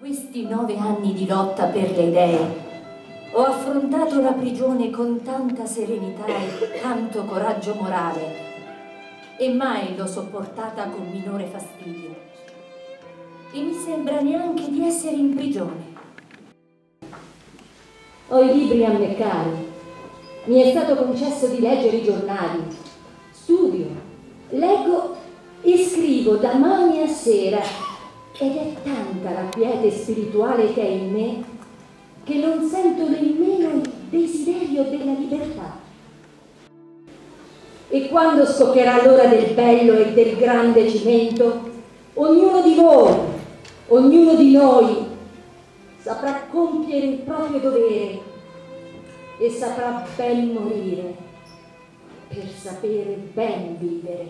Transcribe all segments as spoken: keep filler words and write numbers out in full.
questi nove anni di lotta per le idee ho affrontato la prigione con tanta serenità e tanto coraggio morale e mai l'ho sopportata con minore fastidio. E mi sembra neanche di essere in prigione. Ho i libri a me cari, mi è stato concesso di leggere i giornali, studio, leggo e scrivo da mani a sera ed è tanta la quiete spirituale che è in me che non sento nemmeno il desiderio della libertà. E quando scoccherà l'ora del bello e del grande cimento, ognuno di voi, ognuno di noi saprà compiere il proprio dovere e saprà ben morire per sapere ben vivere.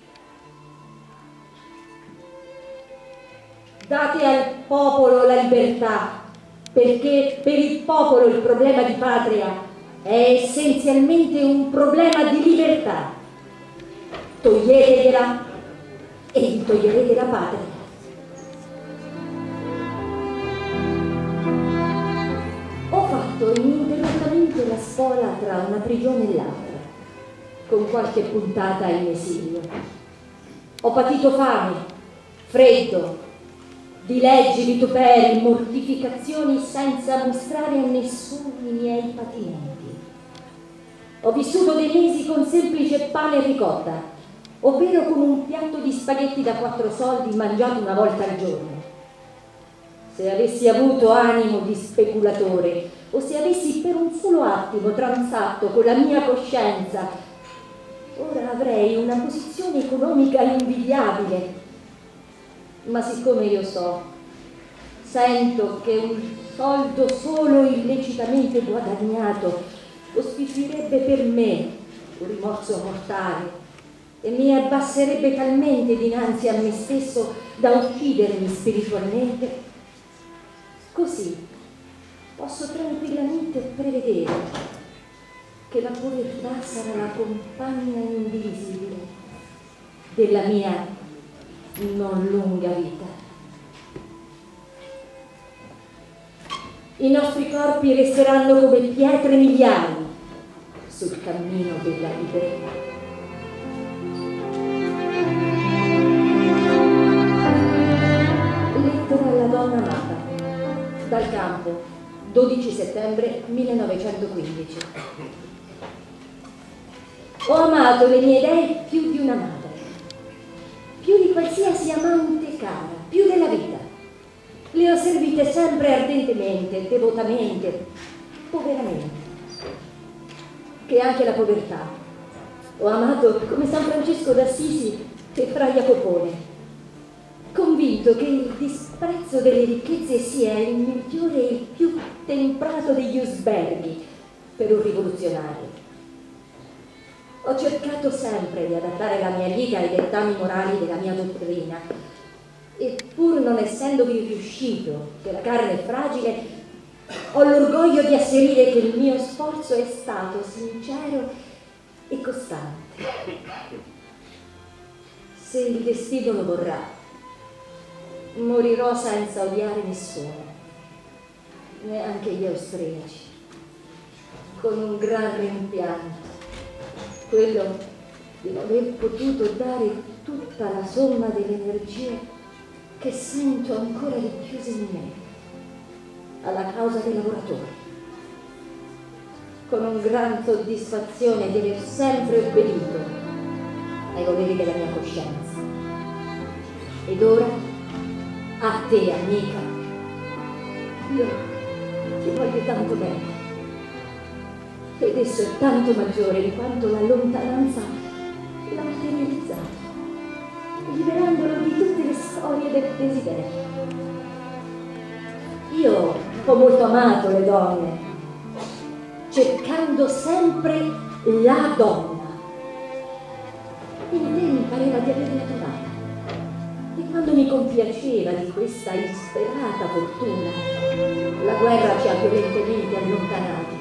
Date al popolo la libertà, perché per il popolo il problema di patria è essenzialmente un problema di libertà. Toglietegliela e gli toglierete la patria. Ho fatto ininterrottamente la spola tra una prigione e l'altra, con qualche puntata in esilio. Ho patito fame, freddo, dileggi, vituperi, mortificazioni senza mostrare a nessuno i miei patimenti. Ho vissuto dei mesi con semplice pane e ricotta, ovvero con un piatto di spaghetti da quattro soldi mangiato una volta al giorno. Se avessi avuto animo di speculatore o se avessi per un solo attimo transatto con la mia coscienza, ora avrei una posizione economica invidiabile. Ma siccome io so, sento che un soldo solo illecitamente guadagnato costituirebbe per me un rimorso mortale e mi abbasserebbe talmente dinanzi a me stesso da uccidermi spiritualmente, così posso tranquillamente prevedere che la povertà sarà la compagna indivisibile della mia non lunga vita. I nostri corpi resteranno come pietre miliari sul cammino della libertà. Lettera alla donna amata. Dal campo, dodici settembre millenovecentoquindici. Ho amato le mie idee più di una madre, più di qualsiasi amante cara, più della vita. Le ho servite sempre ardentemente, devotamente, poveramente, che anche la povertà. Ho amato come San Francesco d'Assisi e Fra Jacopone, convinto che il disprezzo delle ricchezze sia il migliore e il più temprato degli usberghi per un rivoluzionario. Ho cercato sempre di adattare la mia vita ai dettami morali della mia dottrina e pur non essendovi riuscito, che la carne è fragile, ho l'orgoglio di asserire che il mio sforzo è stato sincero e costante. Se il destino lo vorrà, morirò senza odiare nessuno, neanche gli austriaci, con un gran rimpianto, quello di non aver potuto dare tutta la somma delle energie che sento ancora richiuse in me alla causa dei lavoratori, con un gran soddisfazione di aver sempre obbedito ai voleri della mia coscienza. Ed ora, a te, amica, io ti voglio tanto bene. Ed esso è tanto maggiore di quanto la lontananza l'ha materializzato, liberandolo di tutte le storie del desiderio. Io ho molto amato le donne, cercando sempre la donna. In te mi pareva di averla trovata, e quando mi compiaceva di questa insperata fortuna, la guerra ci ha violentemente allontanati.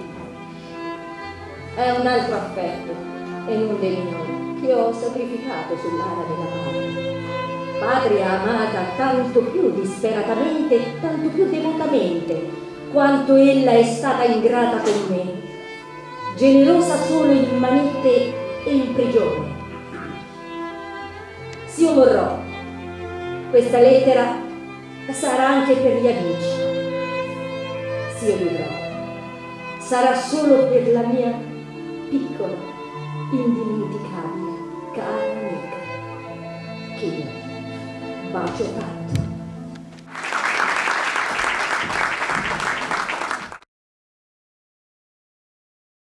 È un altro affetto, e non dei minori, che ho sacrificato sull'ara della patria amata tanto più disperatamente, tanto più devotamente, quanto ella è stata ingrata con me, generosa solo in manette e in prigione. S'io morrò, questa lettera sarà anche per gli amici. S'io vivrò, sarà solo per la mia piccola, indimenticabile, cara amica, che io bacio tanto.